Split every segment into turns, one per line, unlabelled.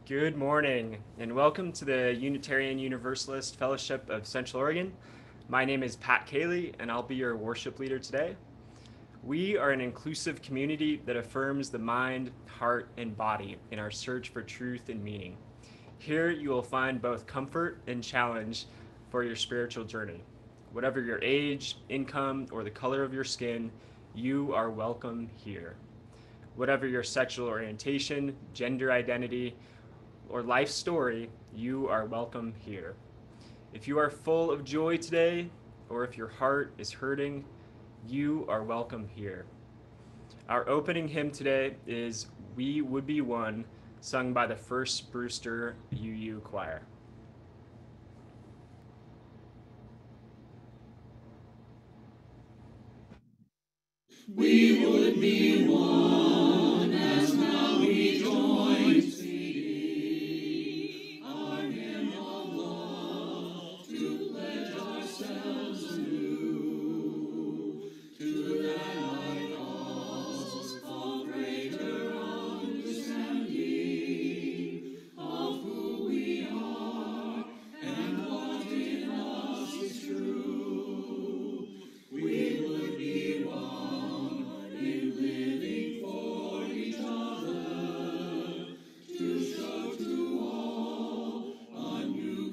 Good morning, and welcome to the Unitarian Universalist Fellowship of Central Oregon. My name is Pat Cayley, and I'll be your worship leader today. We are an inclusive community that affirms the mind, heart, and body in our search for truth and meaning. Here you will find both comfort and challenge for your spiritual journey. Whatever your age, income, or the color of your skin, you are welcome here. Whatever your sexual orientation, gender identity, or life story, you are welcome here. If you are full of joy today, or if your heart is hurting, you are welcome here. Our opening hymn today is We Would Be One, sung by the First Brewster UU Choir.
We would be one as now we join singing our hymn of love to pledge ourselves anew to that high cause of greater understanding of who we are and what in us is true. We would be one in living for each other, to show to all a new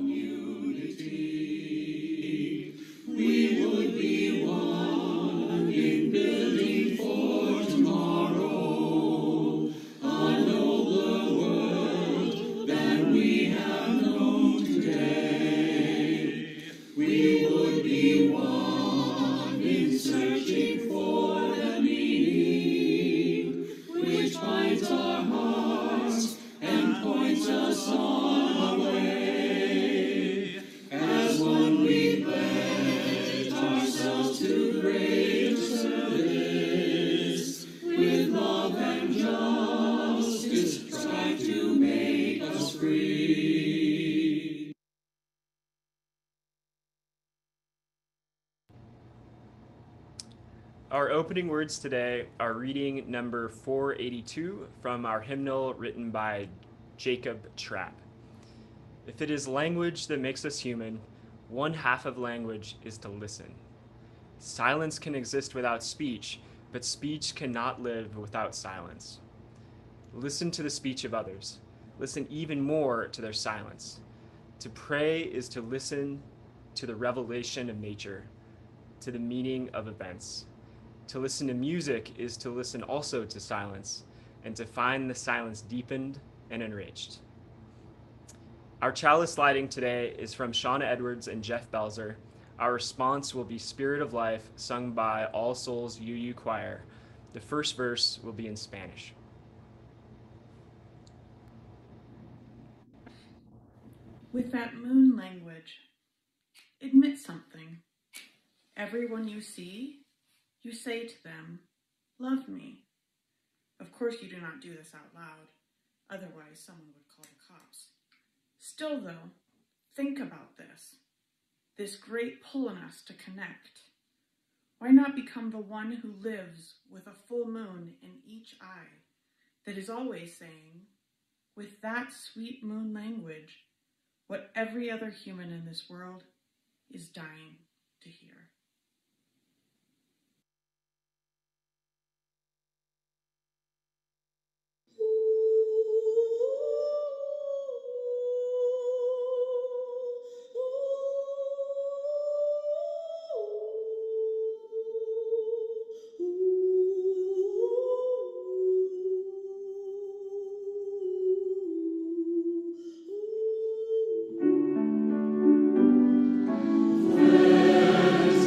community. We would be one in building for tomorrow, a nobler world than we have known today. We would be one in searching for the meaning which binds our hearts and points us on our way. As one we pledge ourselves to greater service, with love and justice strive to make us free.
Our opening words today are reading number 482 from our hymnal written by Jacob Trapp. If it is language that makes us human, one half of language is to listen. Silence can exist without speech, but speech cannot live without silence. Listen to the speech of others. Listen even more to their silence. To pray is to listen to the revelation of nature, to the meaning of events. To listen to music is to listen also to silence, and to find the silence deepened and enriched. Our chalice lighting today is from Shauna Edwards and Jeff Belzer. Our response will be Spirit of Life, sung by All Souls UU Choir. The first verse will be in Spanish.
With that moon language, admit something. Everyone you see, you say to them, love me. Of course you do not do this out loud, otherwise someone would call the cops. Still though, think about this great pull in us to connect. Why not become the one who lives with a full moon in each eye, that is always saying, with that sweet moon language, what every other human in this world is dying to hear.
Let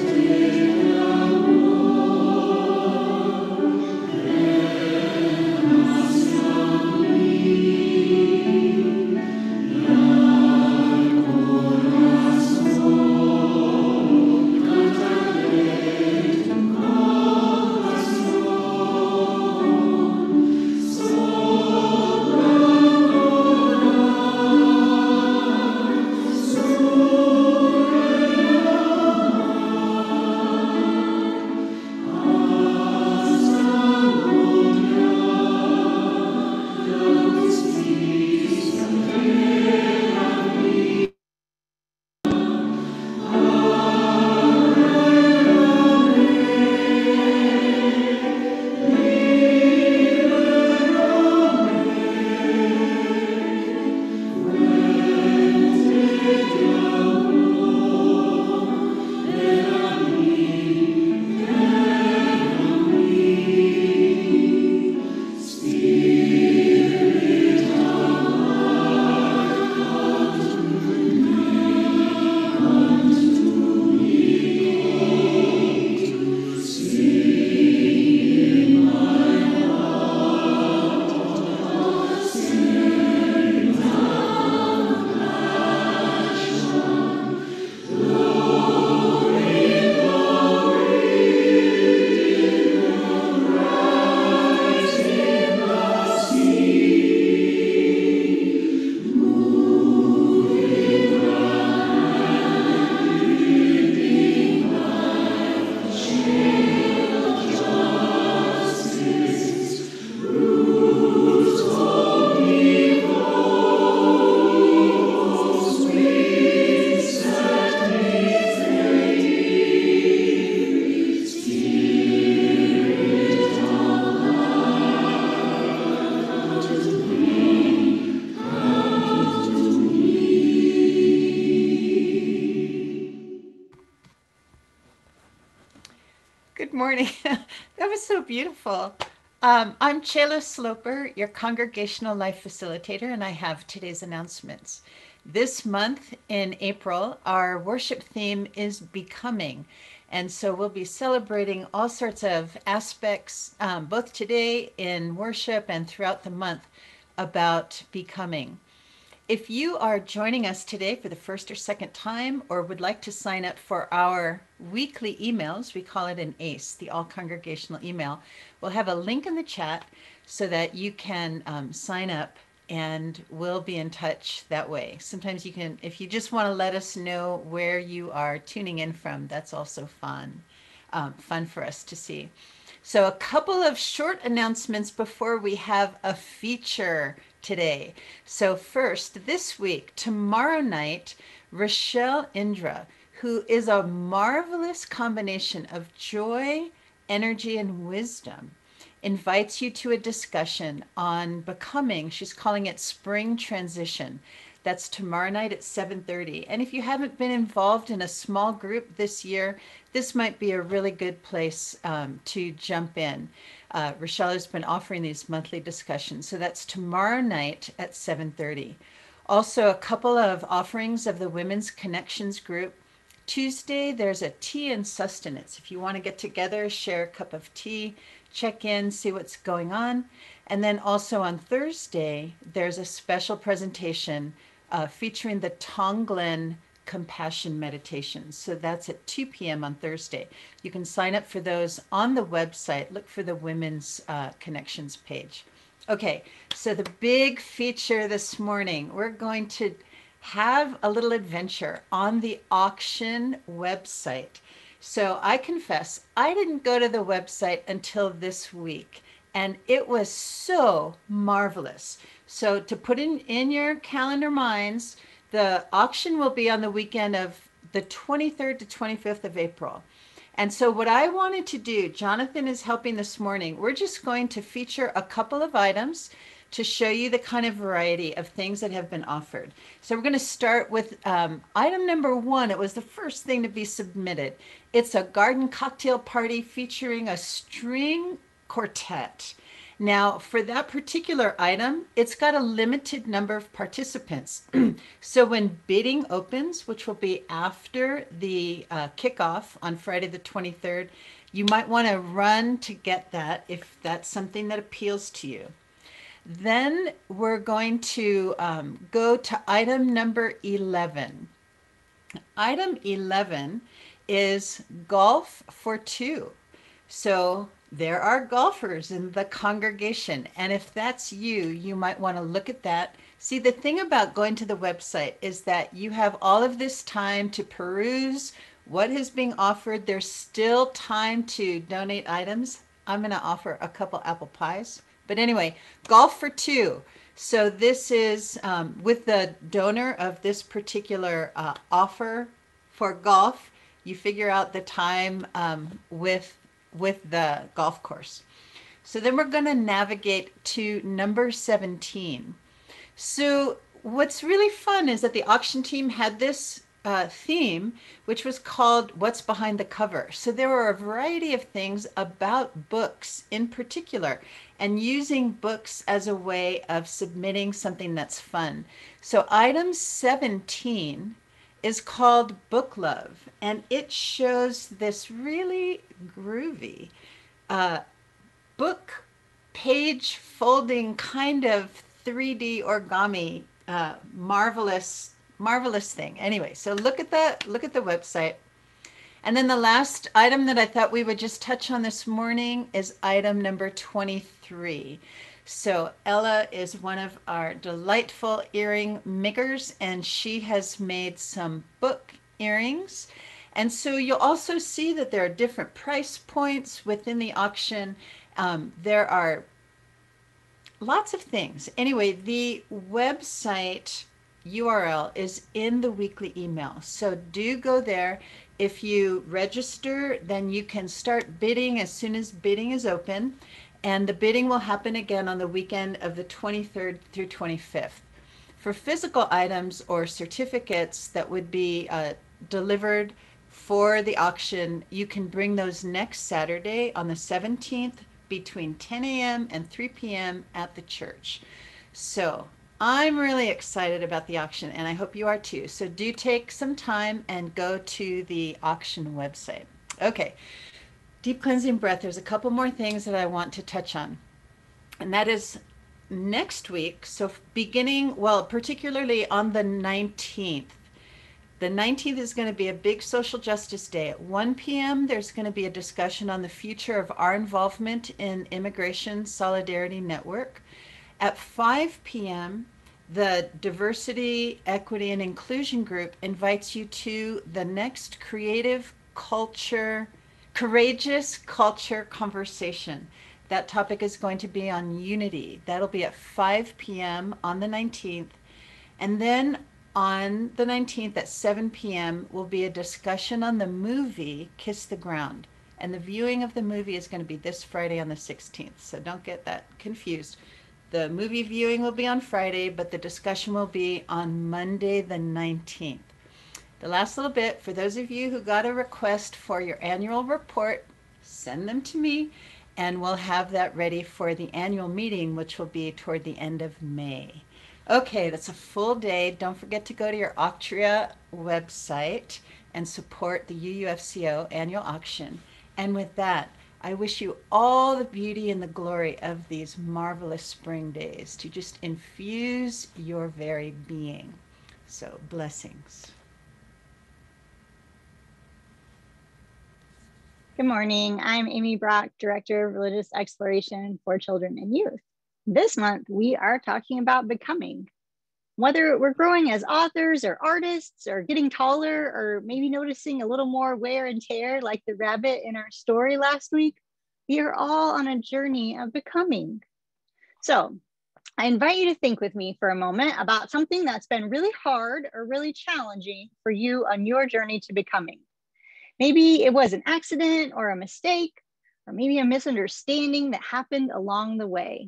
morning. That was so beautiful. I'm Chela Sloper, your congregational life facilitator, and I have today's announcements. This month in April, our worship theme is becoming. And so we'll be celebrating all sorts of aspects, both today in worship and throughout the month, about becoming. If you are joining us today for the first or second time, or would like to sign up for our weekly emails, we call it an ACE, the All Congregational Email, we'll have a link in the chat so that you can sign up, and we'll be in touch that way. Sometimes you can, if you just want to let us know where you are tuning in from, that's also fun for us to see. So a couple of short announcements before we have a feature today. So first, this week, tomorrow night, Rochelle Indra, who is a marvelous combination of joy, energy, and wisdom, invites you to a discussion on becoming. She's calling it Spring Transition. That's tomorrow night at 7:30. And if you haven't been involved in a small group this year, this might be a really good place to jump in. Rochelle has been offering these monthly discussions. So that's tomorrow night at 7:30. Also, a couple of offerings of the Women's Connections group. Tuesday, there's a tea and sustenance. If you want to get together, share a cup of tea, check in, see what's going on. And then also on Thursday, there's a special presentation featuring the Tonglen Compassion Meditations. So that's at 2 p.m. on Thursday. You can sign up for those on the website. Look for the Women's Connections page. Okay, so the big feature this morning, we're going to have a little adventure on the auction website. So I confess, I didn't go to the website until this week, and it was so marvelous. So to put in your calendar minds, the auction will be on the weekend of the 23rd to 25th of April. And so what I wanted to do, Jonathan is helping this morning, we're just going to feature a couple of items to show you the kind of variety of things that have been offered. So we're going to start with item number 1. It was the first thing to be submitted. It's a garden cocktail party featuring a string quartet. Now, for that particular item, it's got a limited number of participants. So when bidding opens, which will be after the kickoff on Friday the 23rd, you might want to run to get that if that's something that appeals to you. Then we're going to go to item number 11. Item 11 is golf for two. So there are golfers in the congregation. And if that's you, you might want to look at that. See, the thing about going to the website is that you have all of this time to peruse what is being offered. There's still time to donate items. I'm going to offer a couple apple pies. But anyway, golf for two. So this is with the donor of this particular offer for golf. You figure out the time with the golf course. So then we're going to navigate to number 17. So what's really fun is that the auction team had this theme, which was called What's Behind the Cover. So there were a variety of things about books in particular, and using books as a way of submitting something that's fun. So item 17 is called Book Love, and it shows this really groovy book page folding kind of 3D origami marvelous thing. Anyway, so look at the website. And then the last item that I thought we would just touch on this morning is item number 23. So Ella is one of our delightful earring makers, and she has made some book earrings. And so you'll also see that there are different price points within the auction. There are lots of things. Anyway, the website URL is in the weekly email. So do go there. If you register, then you can start bidding as soon as bidding is open. And the bidding will happen again on the weekend of the 23rd through 25th. For physical items or certificates that would be delivered for the auction, you can bring those next Saturday on the 17th between 10 a.m. and 3 p.m. at the church. So I'm really excited about the auction, and I hope you are too. So do take some time and go to the auction website. Okay, deep cleansing breath. There's a couple more things that I want to touch on, and that is next week. So beginning, well, particularly on the 19th. The 19th is going to be a big social justice day. At 1 p.m., there's going to be a discussion on the future of our involvement in Immigration Solidarity Network. At 5 p.m., the Diversity, Equity, and Inclusion Group invites you to the next Courageous Culture Conversation. That topic is going to be on unity. That'll be at 5 p.m. on the 19th. And then on the 19th at 7 p.m. will be a discussion on the movie Kiss the Ground. And the viewing of the movie is going to be this Friday on the 16th. So don't get that confused. The movie viewing will be on Friday, but the discussion will be on Monday the 19th. The last little bit, for those of you who got a request for your annual report, send them to me, and we'll have that ready for the annual meeting, which will be toward the end of May. Okay, that's a full day. Don't forget to go to your Octria website and support the UUFCO annual auction. And with that, I wish you all the beauty and the glory of these marvelous spring days to just infuse your very being. So, blessings.
Good morning. I'm Amy Brock, Director of Religious Exploration for Children and Youth. This month, we are talking about becoming. Whether we're growing as authors or artists or getting taller or maybe noticing a little more wear and tear like the rabbit in our story last week, we are all on a journey of becoming. So I invite you to think with me for a moment about something that's been really hard or really challenging for you on your journey to becoming. Maybe it was an accident or a mistake, or maybe a misunderstanding that happened along the way.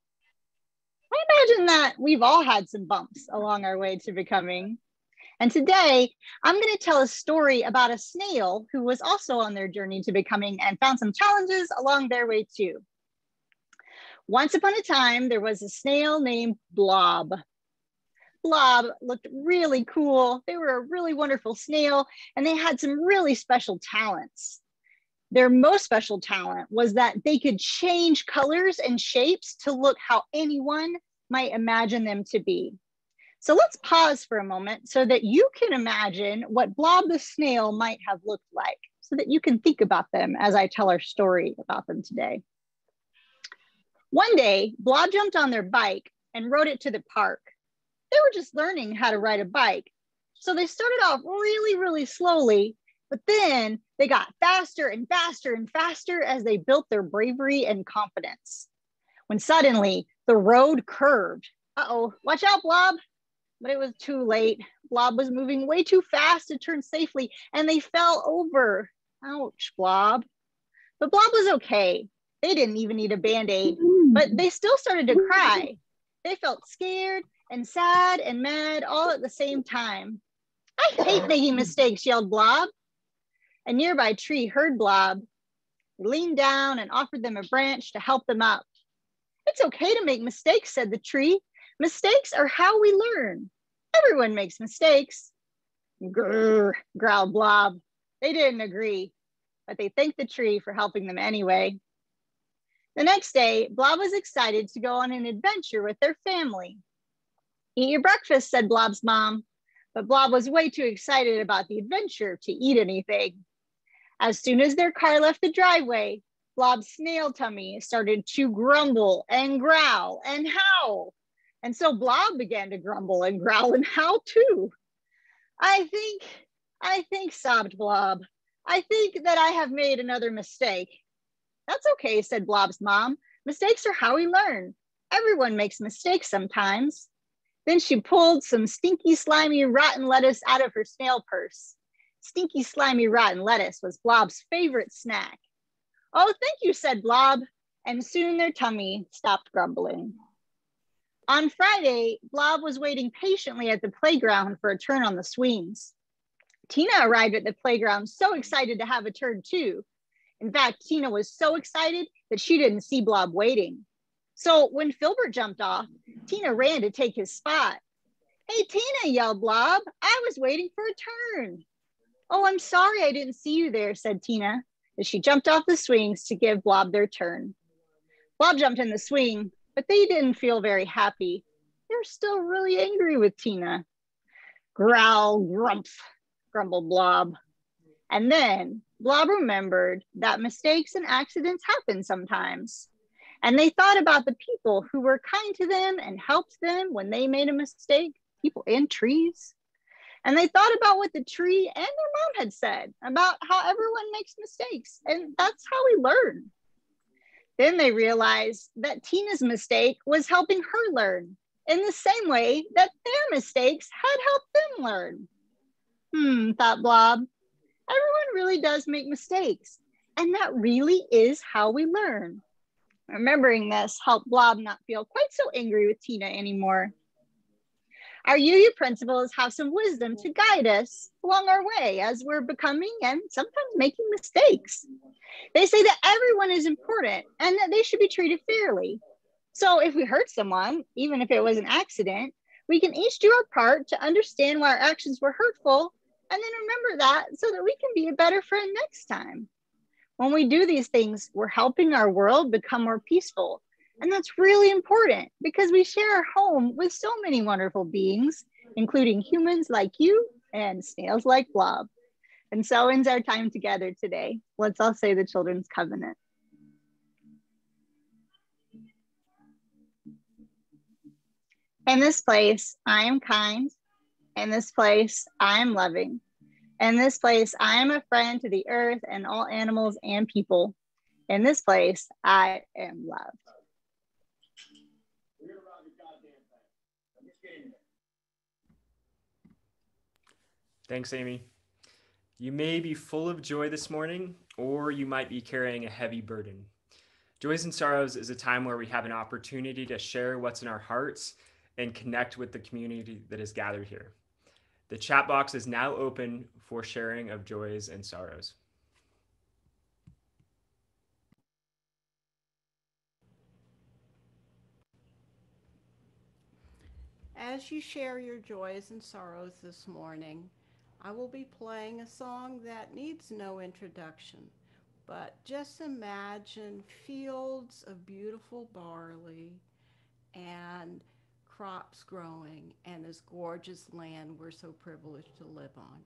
I imagine that we've all had some bumps along our way to becoming. And today, I'm going to tell a story about a snail who was also on their journey to becoming and found some challenges along their way too. Once upon a time, there was a snail named Blob. Blob looked really cool. They were a really wonderful snail, and they had some really special talents. Their most special talent was that they could change colors and shapes to look how anyone might imagine them to be. So let's pause for a moment so that you can imagine what Blob the snail might have looked like, so that you can think about them as I tell our story about them today. One day, Blob jumped on their bike and rode it to the park. They were just learning how to ride a bike. So they started off really, really slowly, but then they got faster and faster and faster as they built their bravery and confidence. When suddenly the road curved. Uh-oh, watch out, Blob. But it was too late. Blob was moving way too fast to turn safely, and they fell over. Ouch, Blob. But Blob was okay. They didn't even need a Band-Aid, but they still started to cry. They felt scared and sad and mad all at the same time. I hate making mistakes, yelled Blob. A nearby tree heard Blob. He leaned down and offered them a branch to help them up. It's okay to make mistakes, said the tree. Mistakes are how we learn. Everyone makes mistakes. Grrr, growled Blob. They didn't agree, but they thanked the tree for helping them anyway. The next day, Blob was excited to go on an adventure with their family. Eat your breakfast, said Blob's mom, but Blob was way too excited about the adventure to eat anything. As soon as their car left the driveway, Blob's snail tummy started to grumble and growl and howl. And so Blob began to grumble and growl and howl too. I think, sobbed Blob. I think that I have made another mistake. That's okay, said Blob's mom. Mistakes are how we learn. Everyone makes mistakes sometimes. Then she pulled some stinky, slimy, rotten lettuce out of her snail purse. Stinky, slimy, rotten lettuce was Blob's favorite snack. Oh, thank you, said Blob. And soon their tummy stopped grumbling. On Friday, Blob was waiting patiently at the playground for a turn on the swings. Tina arrived at the playground so excited to have a turn too. In fact, Tina was so excited that she didn't see Blob waiting. So when Filbert jumped off, Tina ran to take his spot. "Hey, Tina," yelled Blob, "I was waiting for a turn." "Oh, I'm sorry I didn't see you there," said Tina, as she jumped off the swings to give Blob their turn. Blob jumped in the swing, but they didn't feel very happy. They're still really angry with Tina. "Growl, grumph," grumbled Blob. And then Blob remembered that mistakes and accidents happen sometimes. And they thought about the people who were kind to them and helped them when they made a mistake, people and trees. And they thought about what the tree and their mom had said about how everyone makes mistakes. And that's how we learn. Then they realized that Tina's mistake was helping her learn in the same way that their mistakes had helped them learn. Thought Blob. Everyone really does make mistakes. And that really is how we learn. Remembering this helped Blob not feel quite so angry with Tina anymore. Our UU principals have some wisdom to guide us along our way as we're becoming and sometimes making mistakes. They say that everyone is important and that they should be treated fairly. So if we hurt someone, even if it was an accident, we can each do our part to understand why our actions were hurtful and then remember that so that we can be a better friend next time. When we do these things, we're helping our world become more peaceful. And that's really important because we share our home with so many wonderful beings, including humans like you and snails like Blob. And so ends our time together today. Let's all say the Children's Covenant. In this place, I am kind. In this place, I am loving. In this place, I am a friend to the earth and all animals and people. In this place, I am loved.
Thanks, Amy. You may be full of joy this morning, or you might be carrying a heavy burden. Joys and Sorrows is a time where we have an opportunity to share what's in our hearts and connect with the community that is gathered here. The chat box is now open for sharing of joys and sorrows.
As you share your joys and sorrows this morning, I will be playing a song that needs no introduction, but just imagine fields of beautiful barley and crops growing and this gorgeous land we're so privileged to live on.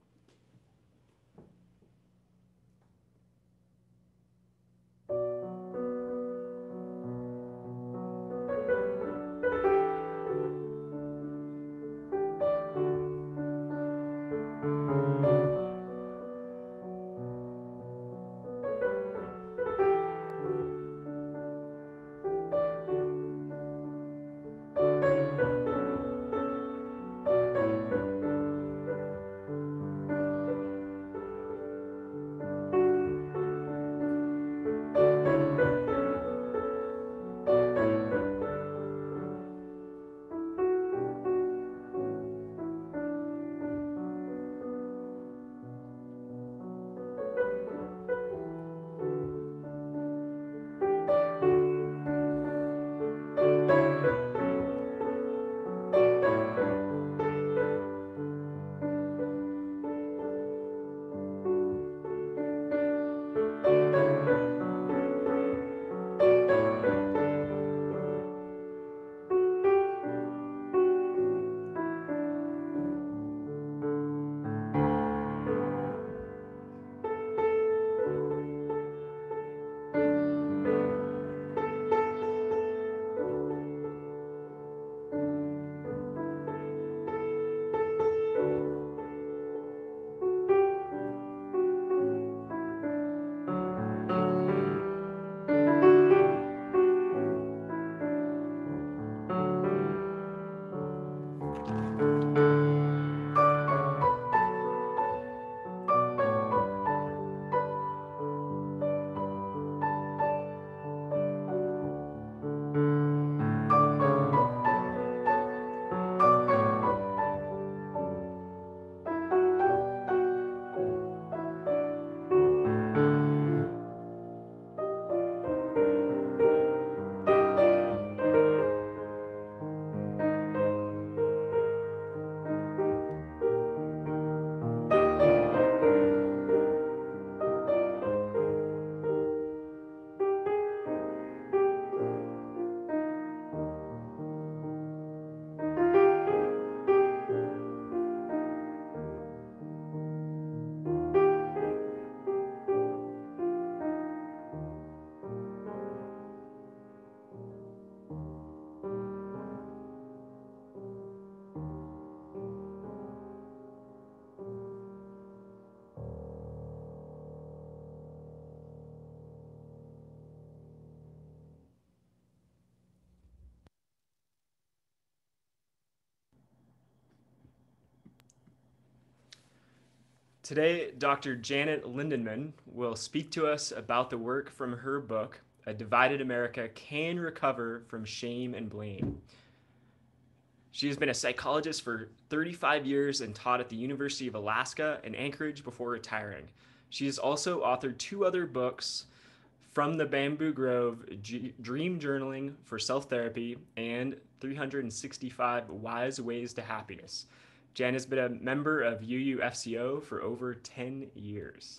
Today, Dr. Janet Lindeman will speak to us about the work from her book, A Divided America Can Recover from Shame and Blame. She has been a psychologist for 35 years and taught at the University of Alaska in Anchorage before retiring. She has also authored 2 other books, From the Bamboo Grove, Dream Journaling for Self-Therapy, and 365 Wise Ways to Happiness. Jan has been a member of UUFCO for over 10 years.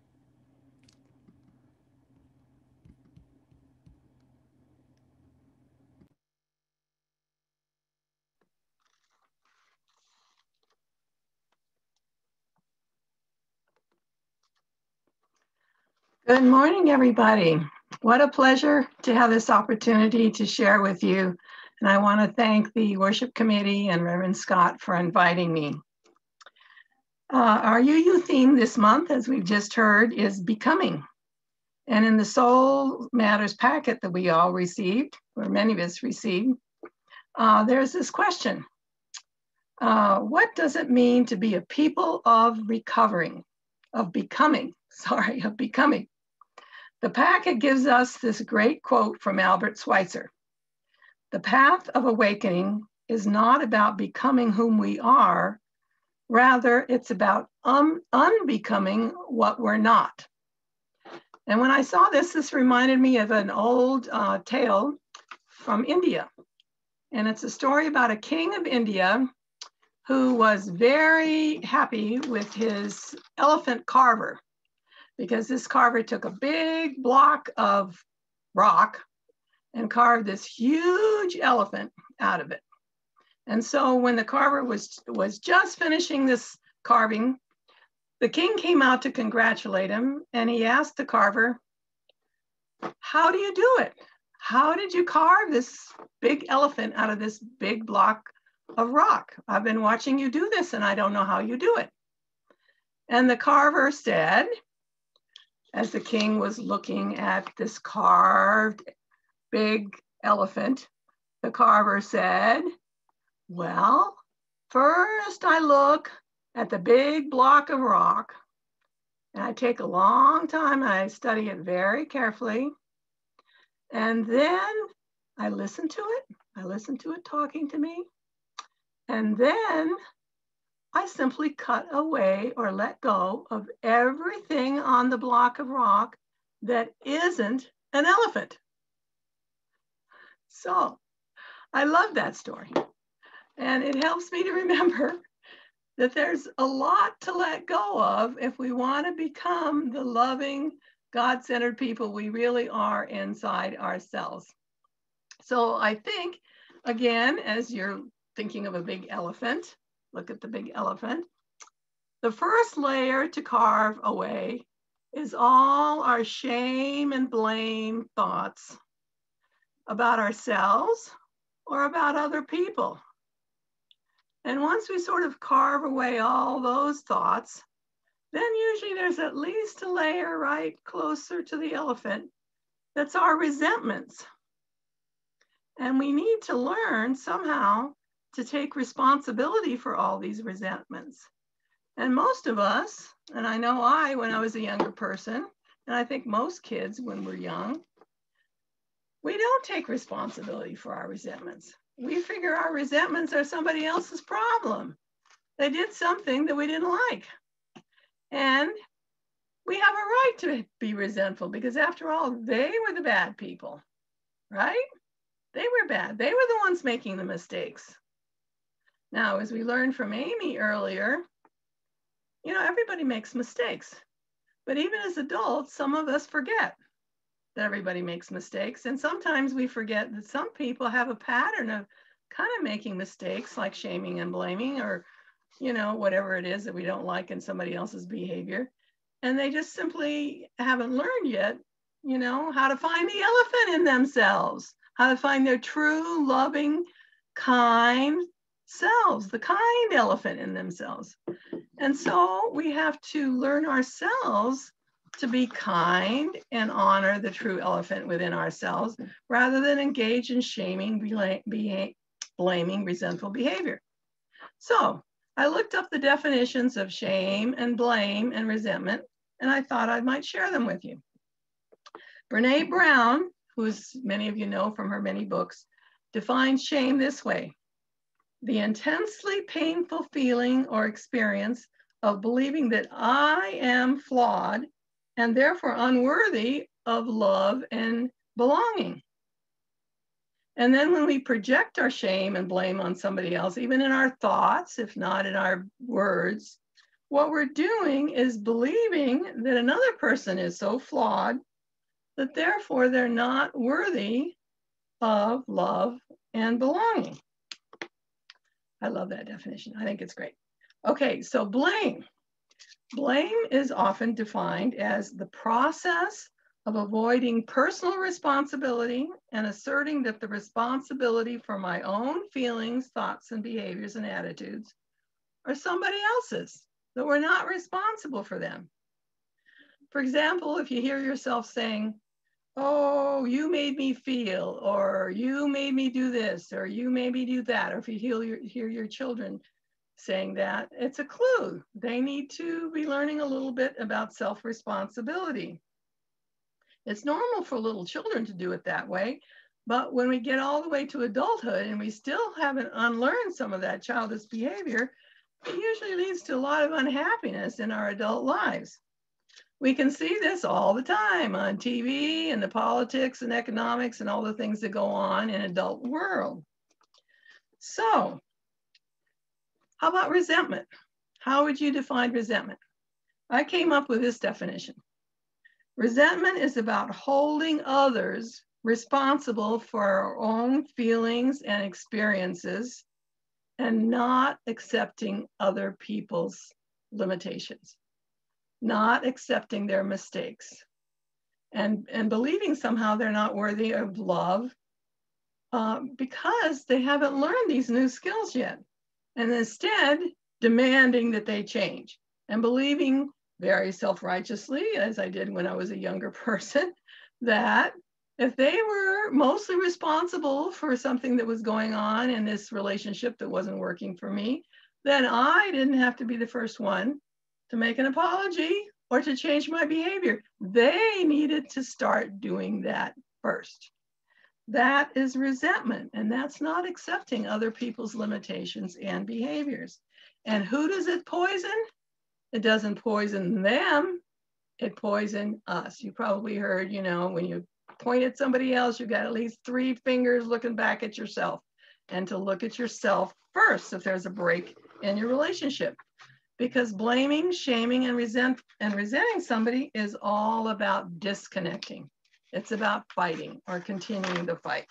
Good morning, everybody. What a pleasure to have this opportunity to share with you. And I want to thank the worship committee and Reverend Scott for inviting me. Our UU theme this month, as we've just heard, is becoming. And in the Soul Matters packet that we all received, or many of us received, there's this question. What does it mean to be a people of becoming? The packet gives us this great quote from Albert Schweitzer. The path of awakening is not about becoming whom we are, rather it's about unbecoming what we're not. And when I saw this, this reminded me of an old tale from India. And it's a story about a king of India who was very happy with his elephant carver, because this carver took a big block of rock and carved this huge elephant out of it. And so when the carver was just finishing this carving, the king came out to congratulate him, and he asked the carver, "How do you do it? How did you carve this big elephant out of this big block of rock? I've been watching you do this and I don't know how you do it." And the carver said, as the king was looking at this carved big elephant, the carver said, "Well, first I look at the big block of rock, and I take a long time, I study it very carefully, and then I listen to it talking to me, and then I simply cut away or let go of everything on the block of rock that isn't an elephant." So I love that story. And it helps me to remember that there's a lot to let go of if we want to become the loving, God-centered people we really are inside ourselves. So I think, again, as you're thinking of a big elephant, look at the big elephant. The first layer to carve away is all our shame and blame thoughts about ourselves or about other people. And once we sort of carve away all those thoughts, then usually there's at least a layer right closer to the elephant that's our resentments. And we need to learn somehow to take responsibility for all these resentments. And most of us, and I know when I was a younger person, and I think most kids when we're young, we don't take responsibility for our resentments. We figure our resentments are somebody else's problem. They did something that we didn't like. And we have a right to be resentful because after all, they were the bad people, right? They were bad. They were the ones making the mistakes. Now, as we learned from Amy earlier, everybody makes mistakes. But even as adults, some of us forget that everybody makes mistakes. And sometimes we forget that some people have a pattern of kind of making mistakes, like shaming and blaming, or, whatever it is that we don't like in somebody else's behavior. And they just simply haven't learned yet, how to find the elephant in themselves, how to find their true, loving, kind selves, the kind elephant in themselves. And so we have to learn ourselves to be kind and honor the true elephant within ourselves rather than engage in shaming, blaming, resentful behavior. So I looked up the definitions of shame and blame and resentment, and I thought I might share them with you. Brene Brown, who many of you know from her many books, defines shame this way: the intensely painful feeling or experience of believing that I am flawed and therefore unworthy of love and belonging. And then when we project our shame and blame on somebody else, even in our thoughts, if not in our words, what we're doing is believing that another person is so flawed that therefore they're not worthy of love and belonging. I love that definition. I think it's great. Okay, so blame. Blame is often defined as the process of avoiding personal responsibility and asserting that the responsibility for my own feelings, thoughts, and behaviors and attitudes are somebody else's, that we're not responsible for them. For example, if you hear yourself saying, oh, you made me feel, or you made me do this, or you made me do that, or if you hear your children saying that, it's a clue. They need to be learning a little bit about self-responsibility. It's normal for little children to do it that way, but when we get all the way to adulthood and we still haven't unlearned some of that childish behavior, it usually leads to a lot of unhappiness in our adult lives. We can see this all the time on TV and the politics and economics and all the things that go on in adult world. So, how about resentment? How would you define resentment? I came up with this definition. Resentment is about holding others responsible for our own feelings and experiences and not accepting other people's limitations, not accepting their mistakes, and believing somehow they're not worthy of love because they haven't learned these new skills yet, and instead demanding that they change and believing very self-righteously, as I did when I was a younger person, that if they were mostly responsible for something that was going on in this relationship that wasn't working for me, then I didn't have to be the first one to make an apology or to change my behavior. They needed to start doing that first. That is resentment, and that's not accepting other people's limitations and behaviors. And who does it poison? It doesn't poison them, it poisons us. You probably heard, when you point at somebody else, you've got at least 3 fingers looking back at yourself, and to look at yourself first if there's a break in your relationship. Because blaming, shaming, and resenting somebody is all about disconnecting. It's about fighting or continuing the fight.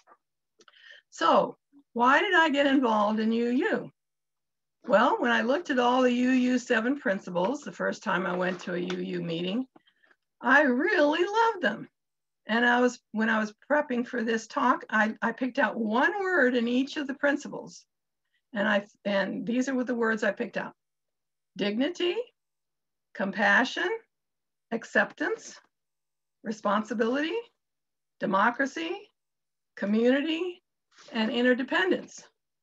So why did I get involved in UU? Well, when I looked at all the UU 7 principles, the first time I went to a UU meeting, I really loved them. And when I was prepping for this talk, I picked out one word in each of the principles. And these are the words I picked out: dignity, compassion, acceptance, responsibility, democracy, community, and interdependence.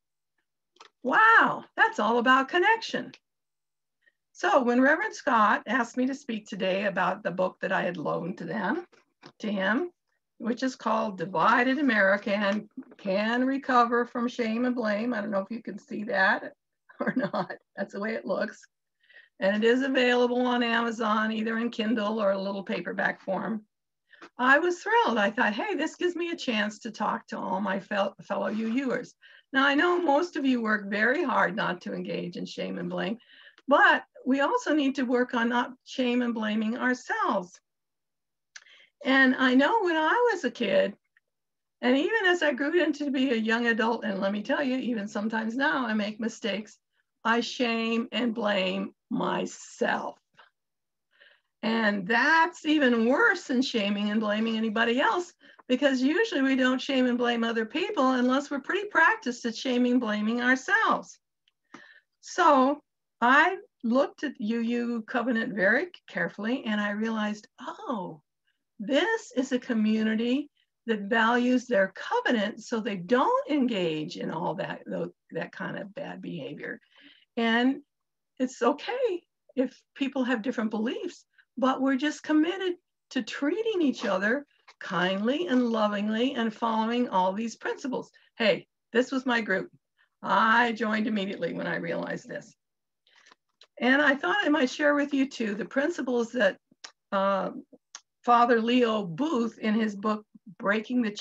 Wow, that's all about connection. So when Reverend Scott asked me to speak today about the book that I had loaned to him, which is called Divided America Can Recover from Shame and Blame. I don't know if you can see that or not. That's the way it looks. And it is available on Amazon, either in Kindle or a little paperback form. I was thrilled. I thought, hey, this gives me a chance to talk to all my fellow UUers. Now, I know most of you work very hard not to engage in shame and blame, but we also need to work on not shame and blaming ourselves. And I know when I was a kid, and even as I grew into be a young adult, and let me tell you, even sometimes now I make mistakes, I shame and blame myself. And that's even worse than shaming and blaming anybody else, because usually we don't shame and blame other people unless we're pretty practiced at shaming and blaming ourselves. So I looked at UU Covenant very carefully, and I realized, oh, this is a community that values their covenant so they don't engage in all that kind of bad behavior. And it's okay if people have different beliefs, but we're just committed to treating each other kindly and lovingly and following all these principles. Hey, this was my group. I joined immediately when I realized this. And I thought I might share with you too the principles that Father Leo Booth in his book, Breaking the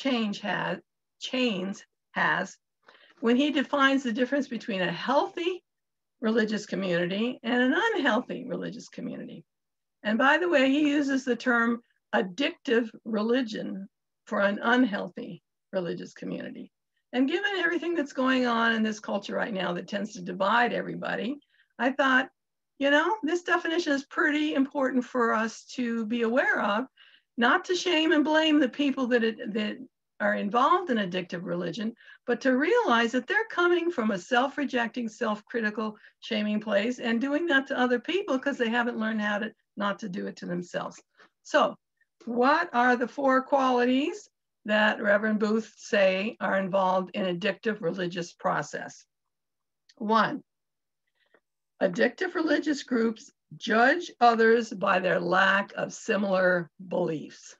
Chains has, when he defines the difference between a healthy religious community and an unhealthy religious community. And by the way, he uses the term addictive religion for an unhealthy religious community. And given everything that's going on in this culture right now that tends to divide everybody, I thought, you know, this definition is pretty important for us to be aware of, not to shame and blame the people that are involved in addictive religion, but to realize that they're coming from a self-rejecting, self-critical, shaming place and doing that to other people because they haven't learned how to not to do it to themselves. So what are the 4 qualities that Reverend Booth say are involved in addictive religious process? 1, addictive religious groups judge others by their lack of similar beliefs.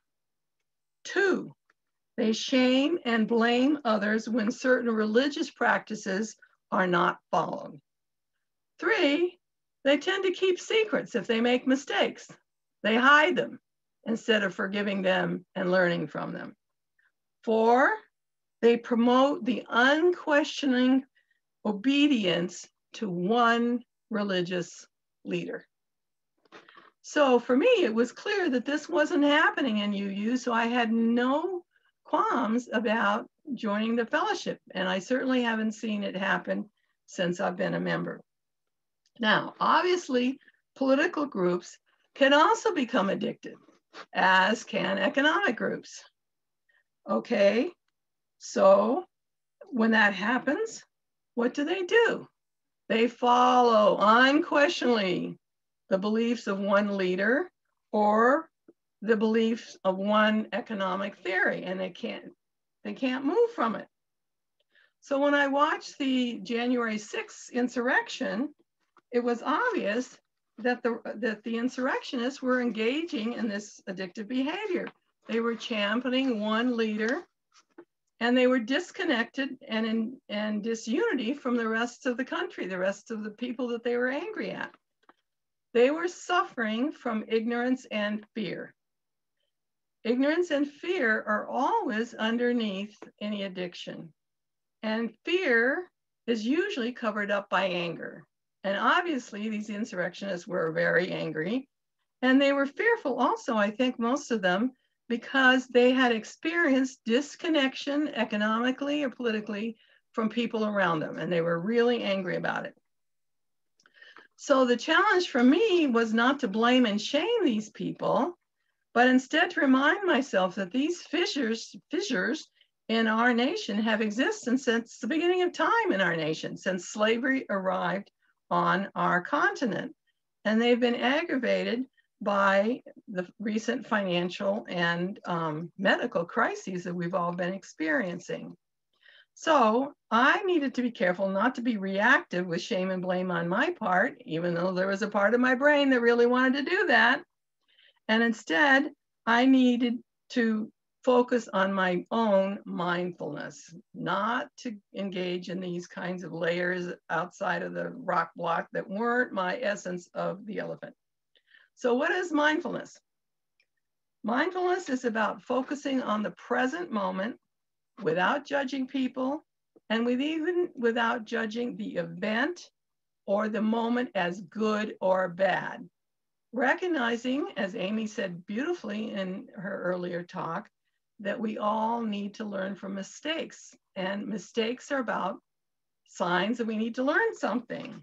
2, they shame and blame others when certain religious practices are not followed. 3, they tend to keep secrets if they make mistakes. They hide them instead of forgiving them and learning from them. 4, they promote the unquestioning obedience to one religious leader. So for me, it was clear that this wasn't happening in UU, so I had no qualms about joining the fellowship, and I certainly haven't seen it happen since I've been a member. Now, obviously, political groups can also become addicted, as can economic groups. Okay, so when that happens, what do? They follow unquestioningly the beliefs of one leader or the beliefs of one economic theory, and they can't move from it. So when I watched the January 6th insurrection, it was obvious that the insurrectionists were engaging in this addictive behavior. They were championing one leader, and they were disconnected and in disunity from the rest of the country, the rest of the people that they were angry at. They were suffering from ignorance and fear. Ignorance and fear are always underneath any addiction. And fear is usually covered up by anger. And obviously, these insurrectionists were very angry. And they were fearful also, I think most of them, because they had experienced disconnection economically or politically from people around them. And they were really angry about it. So the challenge for me was not to blame and shame these people, but instead to remind myself that these fissures in our nation have existed since the beginning of time in our nation, since slavery arrived on our continent. And they've been aggravated by the recent financial and medical crises that we've all been experiencing. So I needed to be careful not to be reactive with shame and blame on my part, even though there was a part of my brain that really wanted to do that. And instead, I needed to focus on my own mindfulness, not to engage in these kinds of layers outside of the rock block that weren't my essence of the elephant. So what is mindfulness? Mindfulness is about focusing on the present moment without judging people and even without judging the event or the moment as good or bad. Recognizing, as Amy said beautifully in her earlier talk, that we all need to learn from mistakes, and mistakes are about signs that we need to learn something.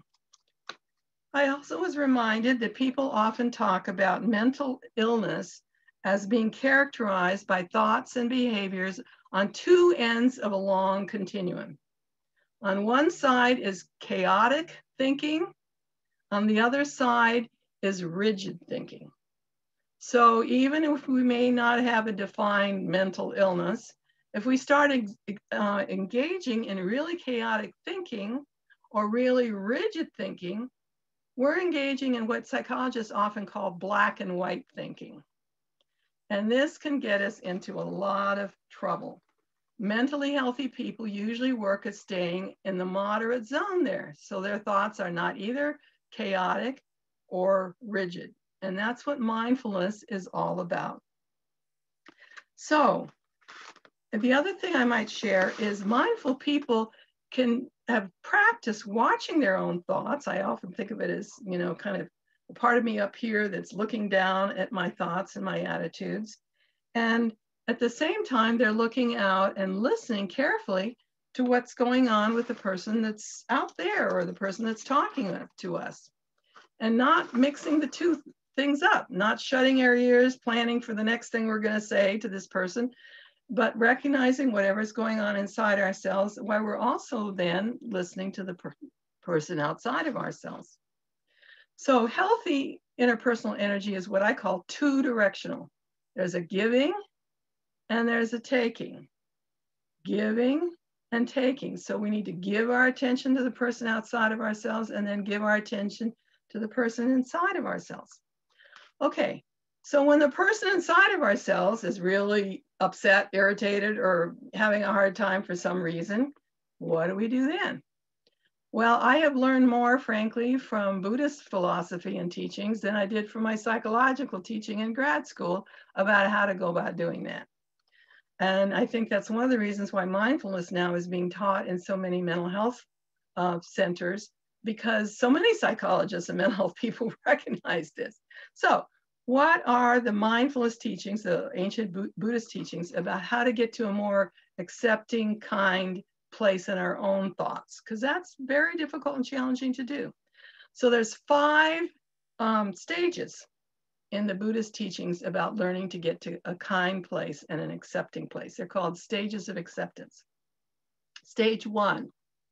I also was reminded that people often talk about mental illness as being characterized by thoughts and behaviors on 2 ends of a long continuum. On one side is chaotic thinking, on the other side is rigid thinking. So even if we may not have a defined mental illness, if we start engaging in really chaotic thinking or really rigid thinking, we're engaging in what psychologists often call black and white thinking. And this can get us into a lot of trouble. Mentally healthy people usually work at staying in the moderate zone there. So their thoughts are not either chaotic or rigid. And that's what mindfulness is all about. So the other thing I might share is mindful people can have practice watching their own thoughts. I often think of it as, you know, kind of a part of me up here that's looking down at my thoughts and my attitudes. And at the same time, they're looking out and listening carefully to what's going on with the person that's out there or the person that's talking to us, and not mixing the two things up, not shutting our ears, planning for the next thing we're going to say to this person, but recognizing whatever's going on inside ourselves while we're also then listening to the person outside of ourselves. So healthy interpersonal energy is what I call two-directional. There's a giving and there's a taking. Giving and taking. So we need to give our attention to the person outside of ourselves and then give our attention to the person inside of ourselves. Okay, so when the person inside of ourselves is really upset, irritated, or having a hard time for some reason, what do we do then? Well, I have learned more, frankly, from Buddhist philosophy and teachings than I did from my psychological teaching in grad school about how to go about doing that. And I think that's one of the reasons why mindfulness now is being taught in so many mental health centers, because so many psychologists and mental health people recognize this. So what are the mindfulness teachings, the ancient Buddhist teachings about how to get to a more accepting, kind place in our own thoughts? Because that's very difficult and challenging to do. So there's 5 stages in the Buddhist teachings about learning to get to a kind place and an accepting place. They're called stages of acceptance. Stage 1,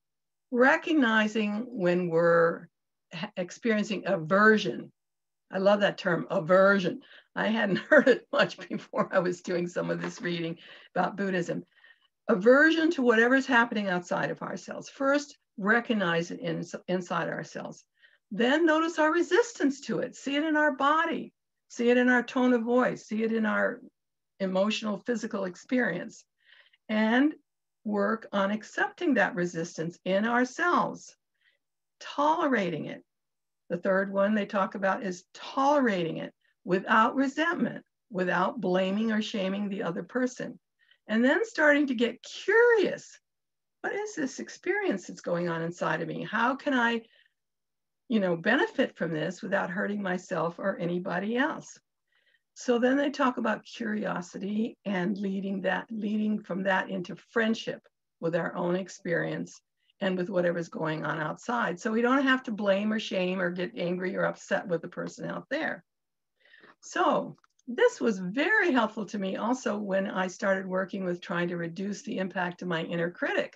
recognizing when we're experiencing aversion. I love that term, aversion. I hadn't heard it much before I was doing some of this reading about Buddhism. Aversion to whatever's happening outside of ourselves. First, recognize it inside ourselves. Then notice our resistance to it. See it in our body. See it in our tone of voice. See it in our emotional, physical experience. And work on accepting that resistance in ourselves. Tolerating it. The third one they talk about is tolerating it without resentment, without blaming or shaming the other person. And then starting to get curious. What is this experience that's going on inside of me? How can I, benefit from this without hurting myself or anybody else? So then they talk about curiosity and leading from that into friendship with our own experience and with whatever's going on outside. So we don't have to blame or shame or get angry or upset with the person out there. So this was very helpful to me also when I started working with trying to reduce the impact of my inner critic.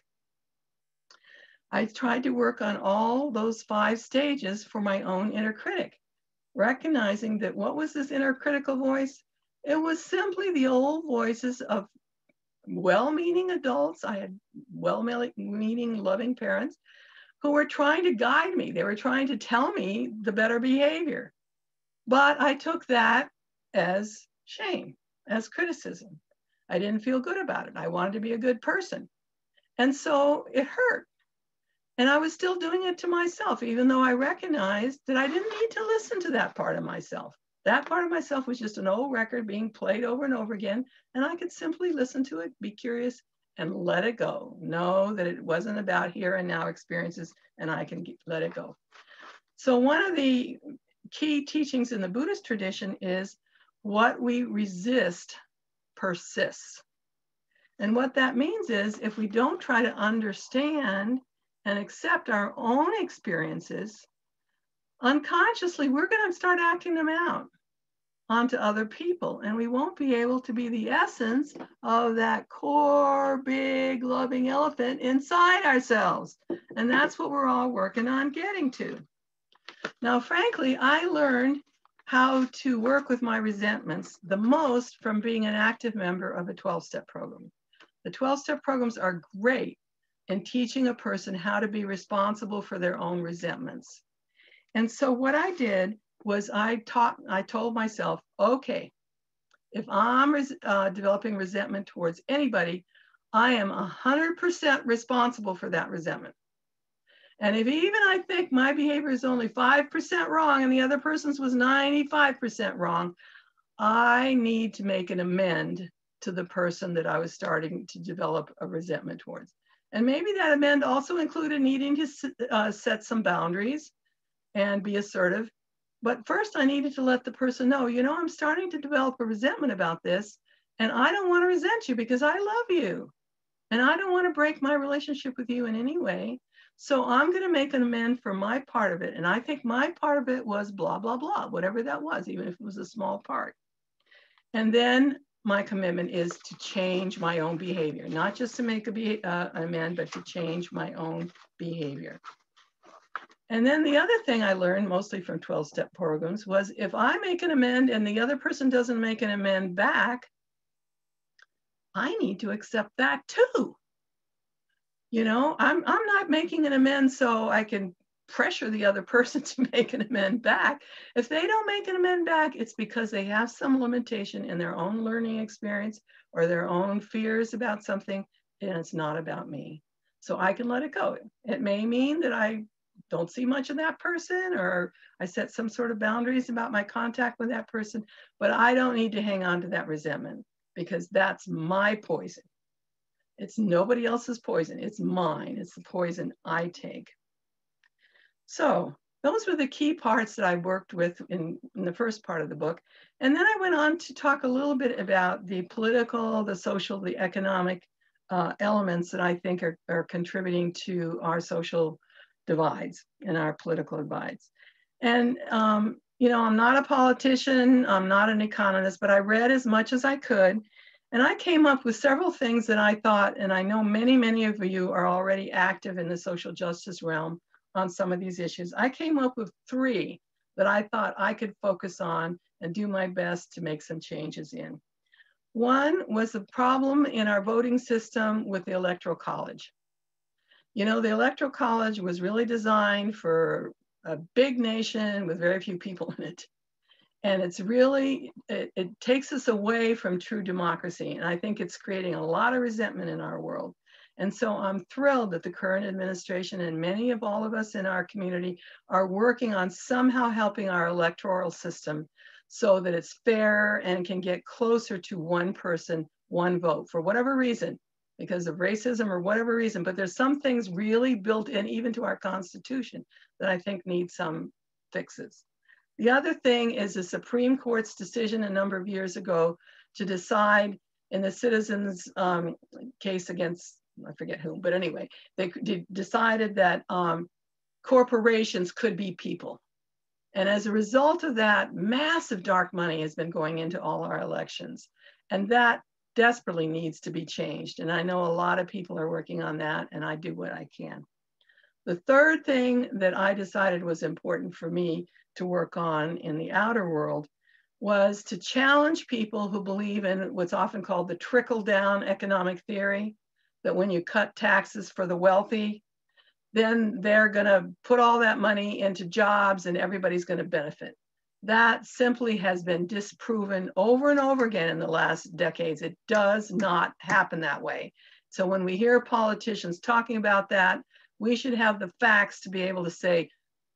I tried to work on all those 5 stages for my own inner critic, recognizing that what was this inner critical voice? It was simply the old voices of well-meaning adults. I had well-meaning, loving parents who were trying to guide me. They were trying to tell me the better behavior. But I took that as shame, as criticism. I didn't feel good about it. I wanted to be a good person. And so it hurt. And I was still doing it to myself, even though I recognized that I didn't need to listen to that part of myself. That part of myself was just an old record being played over and over again. And I could simply listen to it, be curious, and let it go. Know that it wasn't about here and now experiences, and I can let it go. So one of the key teachings in the Buddhist tradition is what we resist persists. And what that means is if we don't try to understand and accept our own experiences, unconsciously, we're going to start acting them out onto other people. And we won't be able to be the essence of that core, big, loving elephant inside ourselves. And that's what we're all working on getting to. Now, frankly, I learned how to work with my resentments the most from being an active member of a 12-step program. The 12-step programs are great in teaching a person how to be responsible for their own resentments. And so what I did was I told myself, okay, if I'm developing resentment towards anybody, I am 100% responsible for that resentment. And if even I think my behavior is only 5% wrong and the other person's was 95% wrong, I need to make an amend to the person that I was starting to develop a resentment towards. And maybe that amend also included needing to set some boundaries and be assertive. But first I needed to let the person know, you know, I'm starting to develop a resentment about this, and I don't want to resent you because I love you. And I don't want to break my relationship with you in any way. So I'm going to make an amend for my part of it. And I think my part of it was blah, blah, blah, whatever that was, even if it was a small part. And then my commitment is to change my own behavior, not just to make an amend, but to change my own behavior. And then the other thing I learned, mostly from 12-step programs, was if I make an amend and the other person doesn't make an amend back, I need to accept that too. You know, I'm not making an amend so I can pressure the other person to make an amend back. If they don't make an amend back, it's because they have some limitation in their own learning experience or their own fears about something, and it's not about me. So I can let it go. It may mean that I don't see much of that person, or I set some sort of boundaries about my contact with that person, but I don't need to hang on to that resentment because that's my poison. It's nobody else's poison. It's mine. It's the poison I take. So those were the key parts that I worked with in the first part of the book. And then I went on to talk a little bit about the political, the social, the economic elements that I think are contributing to our social divides and our political divides. And, you know, I'm not a politician, I'm not an economist, but I read as much as I could. And I came up with several things that I thought, and I know many, many of you are already active in the social justice realm on some of these issues. I came up with 3 that I thought I could focus on and do my best to make some changes in. One was the problem in our voting system with the Electoral College. You know, the Electoral College was really designed for a big nation with very few people in it. And it's really, it takes us away from true democracy. And I think it's creating a lot of resentment in our world. And so I'm thrilled that the current administration and many of all of us in our community are working on somehow helping our electoral system so that it's fair and can get closer to one person, one vote, for whatever reason, because of racism or whatever reason. But there's some things really built in even to our Constitution that I think need some fixes. The other thing is the Supreme Court's decision a number of years ago to decide in the Citizens case against, I forget who, but anyway, they decided that corporations could be people. And as a result of that, massive dark money has been going into all our elections. And that desperately needs to be changed. And I know a lot of people are working on that, and I do what I can. The third thing that I decided was important for me to work on in the outer world was to challenge people who believe in what's often called the trickle-down economic theory, that when you cut taxes for the wealthy, then they're going to put all that money into jobs and everybody's going to benefit. That simply has been disproven over and over again in the last decades. It does not happen that way. So when we hear politicians talking about that, we should have the facts to be able to say,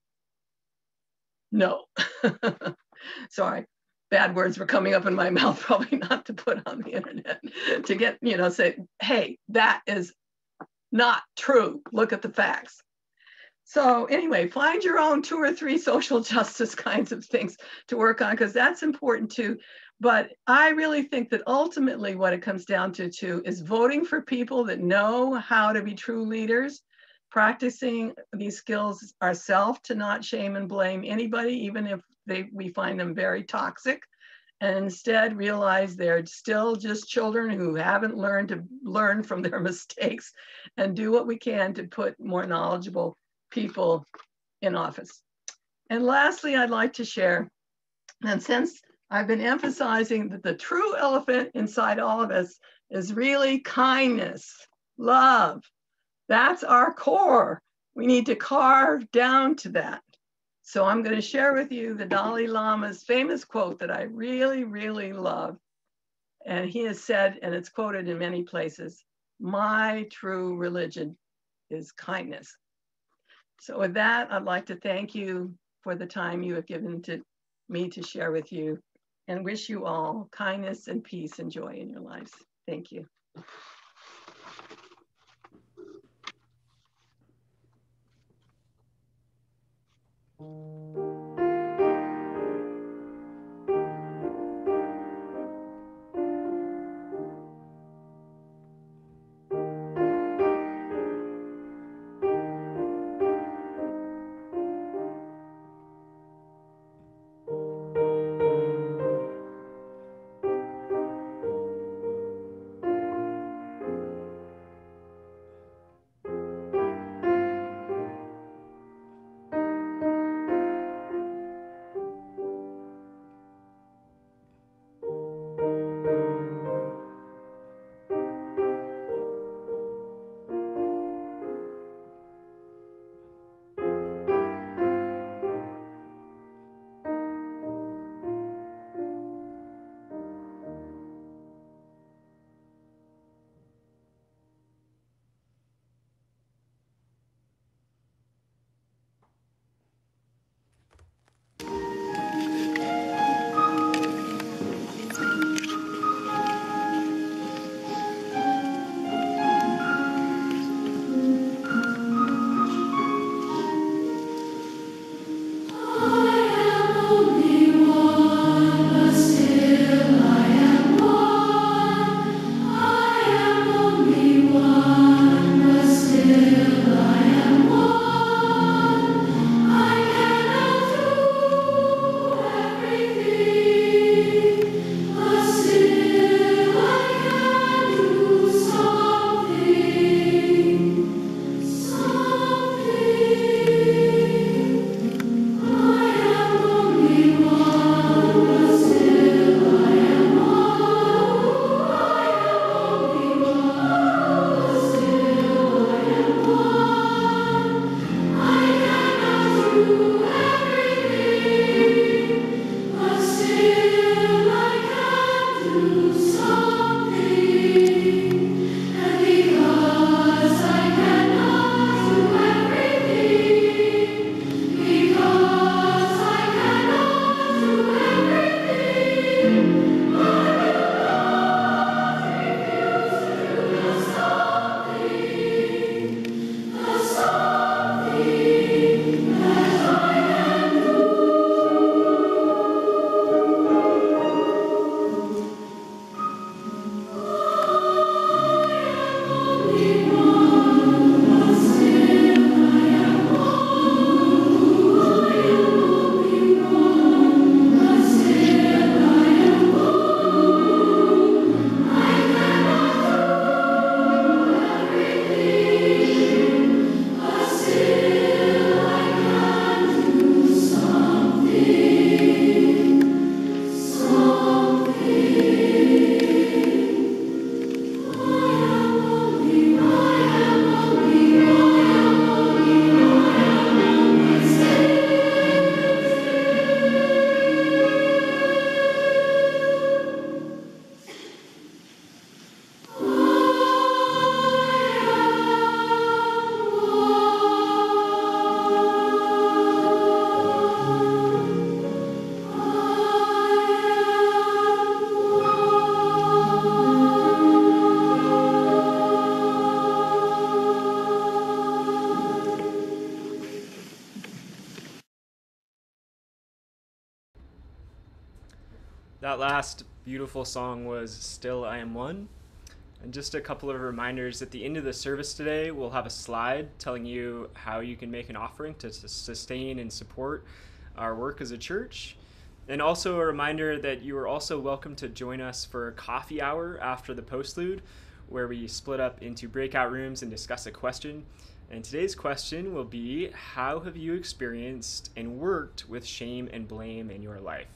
no. Sorry, bad words were coming up in my mouth, probably not to put on the internet, to get, you know, say, hey, that is not true. Look at the facts. So anyway, find your own 2 or 3 social justice kinds of things to work on, because that's important too. But I really think that ultimately what it comes down to too is voting for people that know how to be true leaders, practicing these skills ourselves to not shame and blame anybody, even if we find them very toxic, and instead realize they're still just children who haven't learned to learn from their mistakes, and do what we can to put more knowledgeable people in office. And lastly, I'd like to share, and since I've been emphasizing that the true elephant inside all of us is really kindness, love, That's our core. We need to carve down to that. So I'm going to share with you the Dalai Lama's famous quote that I really, really love. And he has said, and it's quoted in many places, "My true religion is kindness." So with that, I'd like to thank you for the time you have given to me to share with you, and wish you all kindness and peace and joy in your lives. Thank you.
That last beautiful song was Still I Am One. And just a couple of reminders, at the end of the service today, we'll have a slide telling you how you can make an offering to sustain and support our work as a church. And also a reminder that you are also welcome to join us for a coffee hour after the postlude, where we split up into breakout rooms and discuss a question. And today's question will be, how have you experienced and worked with shame and blame in your life?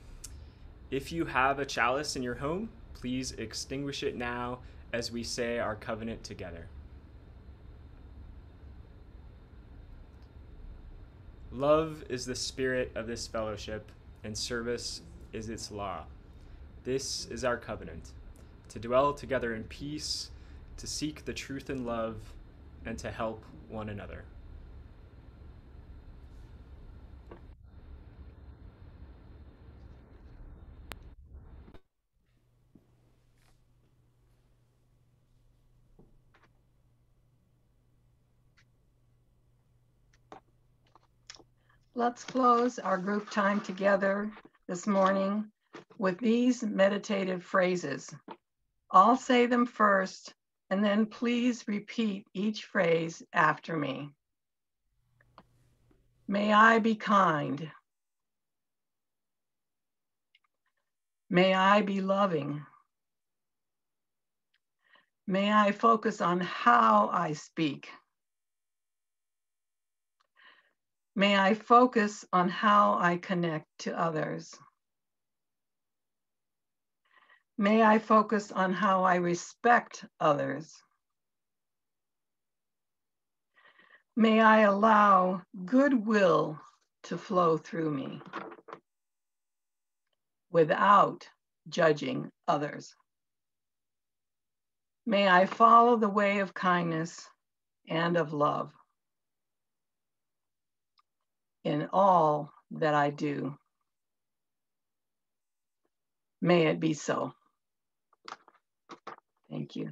If you have a chalice in your home, please extinguish it now as we say our covenant together. Love is the spirit of this fellowship, and service is its law. This is our covenant, to dwell together in peace, to seek the truth in love, and to help one another.
Let's close our group time together this morning with these meditative phrases. I'll say them first, and then please repeat each phrase after me. May I be kind. May I be loving. May I focus on how I speak. May I focus on how I connect to others. May I focus on how I respect others. May I allow goodwill to flow through me without judging others. May I follow the way of kindness and of love in all that I do. May it be so. Thank you.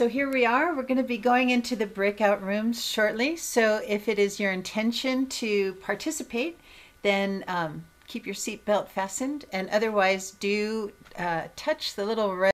So here we are. We're going to be going into the breakout rooms shortly. So if it is your intention to participate, then keep your seatbelt fastened, and otherwise do touch the little red